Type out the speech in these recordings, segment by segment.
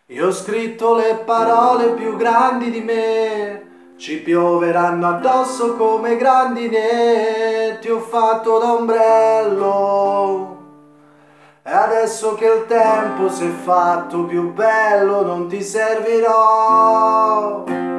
Io ho scritto le parole più grandi di me, ci pioveranno addosso come grandine, ti ho fatto d'ombrello. E adesso che il tempo si è fatto più bello non ti servirò.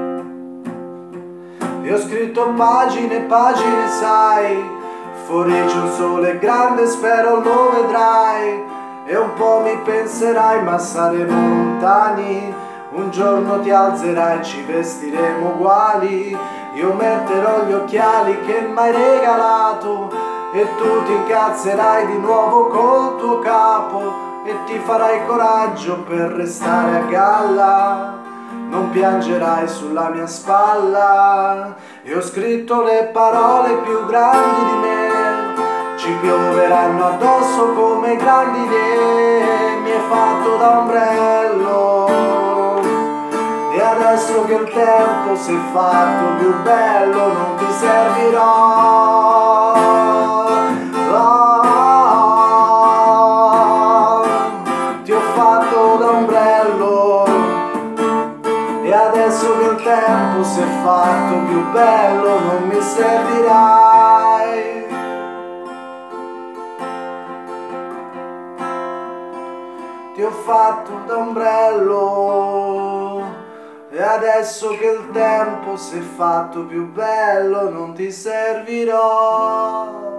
Io ho scritto pagine e pagine, sai, fuori c'è un sole grande, spero lo vedrai. E un po' mi penserai, ma saremo lontani. Un giorno ti alzerai, ci vestiremo uguali. Io metterò gli occhiali che m'hai regalato e tu ti incazzerai di nuovo col tuo capo e ti farai coraggio per restare a galla. Non piangerai sulla mia spalla. Io ho scritto le parole più grandi di me, ci pioveranno addosso come grandi idee. Mi hai fatto da ombrello e adesso che il tempo si è fatto più bello non ti servirò. Ti ho fatto da ombrello e adesso che il tempo si è fatto più bello non mi servirai. Ti ho fatto d'ombrello e adesso che il tempo si è fatto più bello non ti servirò.